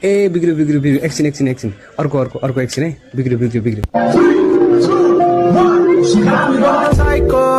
ए बिग्रियो बिग्रियो बिग्रियो एकछिन एकछिन एकछिन अर्को अर्को अर्को एकछिन है बिग्रियो बिग्रियो बिग्रियो